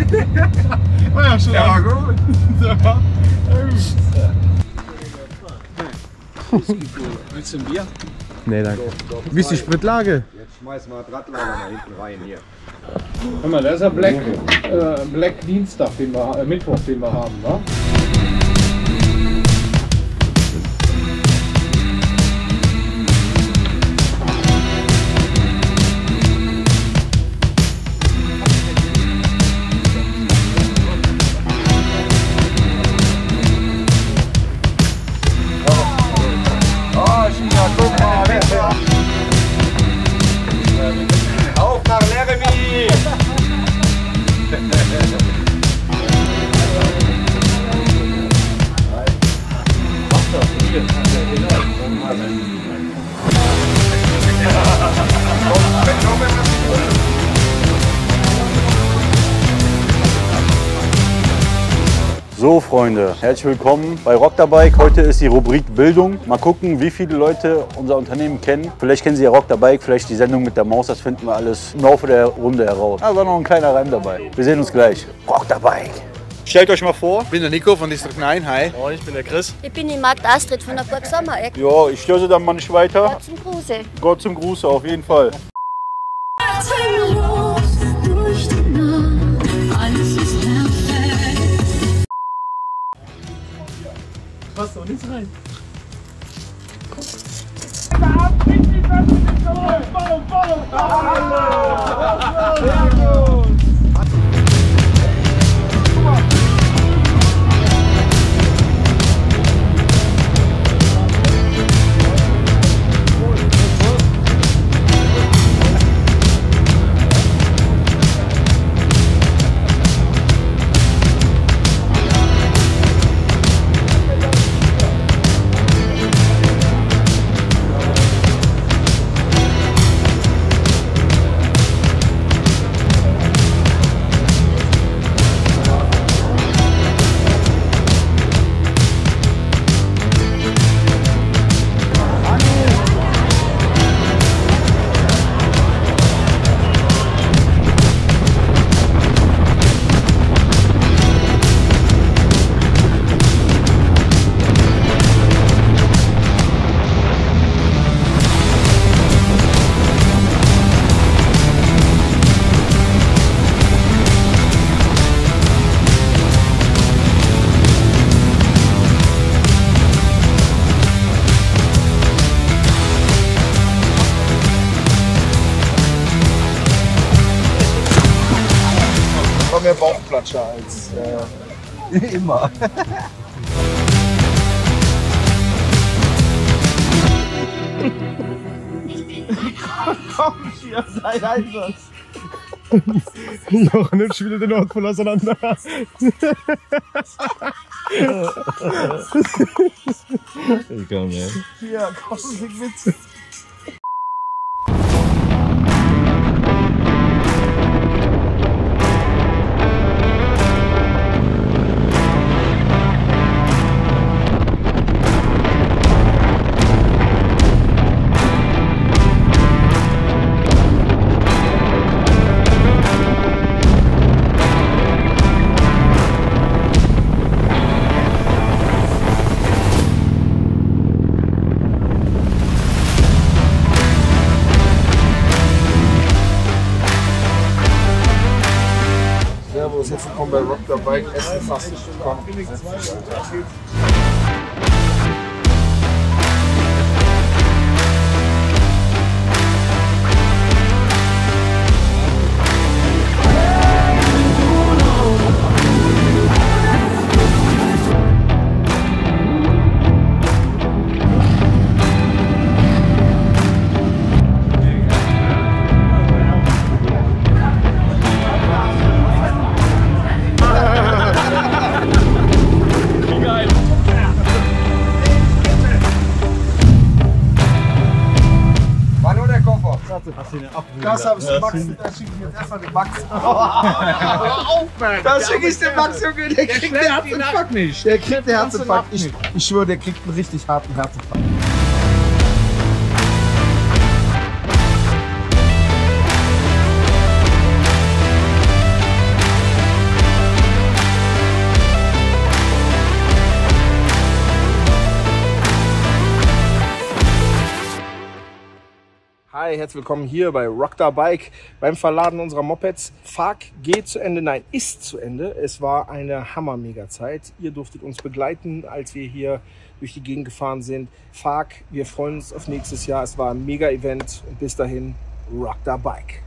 War ja schon. Ja, gut. Willst du ein Bier? Nee, danke. Wie ist die Spritlage? Jetzt schmeißen wir Drahtlager mal hinten rein hier. Guck mal, das ist der Black Dienstag, Mittwoch, den wir haben, wa? Auf nach Laramie! So Freunde, herzlich willkommen bei Rock-Da-Bike. Heute ist die Rubrik Bildung. Mal gucken, wie viele Leute unser Unternehmen kennen. Vielleicht kennen sie ja Rock-Da-Bike, vielleicht die Sendung mit der Maus, das finden wir alles im Laufe der Runde heraus. Da war noch ein kleiner Reim dabei. Wir sehen uns gleich. Rock-Da-Bike. Stellt euch mal vor. Ich bin der Nico von Distrikt 9, hi. Oh, ich bin der Chris. Ich bin die Magd Astrid von der Burg Sommereck. Ja, ich störe sie dann mal nicht weiter. Gott zum Gruße. Gott zum Gruße, auf jeden Fall. Atemlos durch die Nacht, alles ist perfekt. Passt doch nichts rein. Mehr Bauchplatscher als Immer. Komm, hier, sei Einsatz. Jochen nimmt schon wieder den Nordpol auseinander. Ich komm, ey. Hier, komm, leg mit. Servus, jetzt willkommen bei Rock-Da-Bike, Essen fast gekommen. Das habe ich dem Max, da schicke ich jetzt erstmal den Max. Da schicke ich den Max, Junge, der kriegt den Herzinfarkt nicht. Der kriegt den Herzinfarkt. Ich schwöre, der kriegt einen richtig harten Herzinfarkt. Hi, herzlich willkommen hier bei Rockstar Bike beim Verladen unserer Mopeds. FARC geht zu Ende, nein, ist zu Ende. Es war eine hammer-mega-Zeit. Ihr durftet uns begleiten, als wir hier durch die Gegend gefahren sind. FARC, wir freuen uns auf nächstes Jahr. Es war ein Mega-Event und bis dahin Rockstar Bike.